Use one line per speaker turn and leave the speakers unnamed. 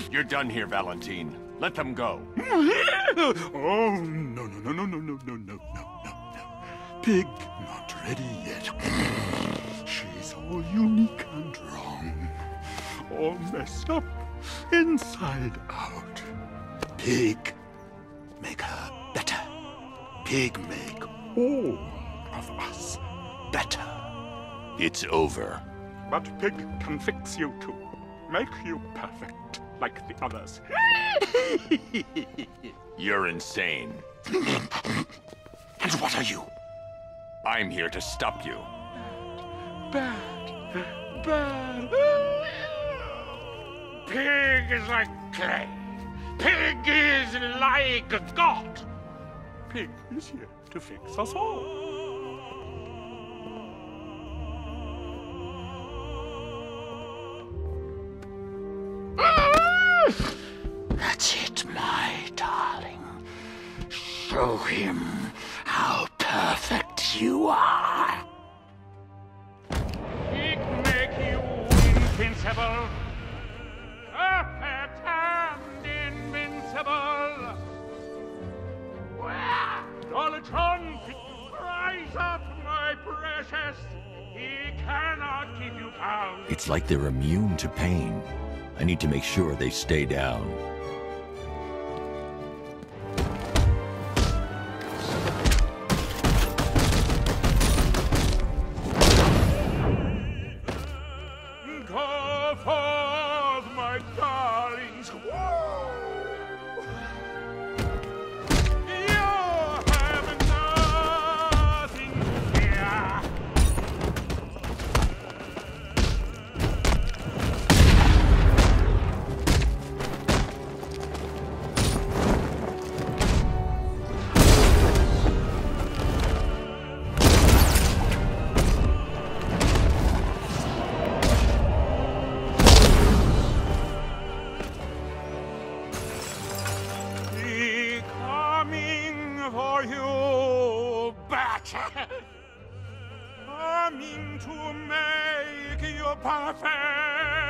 You're done here, Valentine. Let them go.
Oh, no. Pig not ready yet. She's all unique and wrong. All messed up, inside out. Pig, make her better. Pig, make all of us better.
It's over.
But Pig can fix you too. Make you perfect, like the others.
You're insane.
And what are you?
I'm here to stop you.
Bad.
Pig is like clay. Pig is like a god.
Pig is here to fix us all.
That's it, my darling. Show him how perfect you are.
Pig make you invincible. Perfect and invincible. Dolatron, rise up, my precious. He cannot keep you down.
It's like they're immune to pain. I need to make sure they stay down.
Go forth, my darlings. You have nothing to fear. For you, but coming to make you perfect.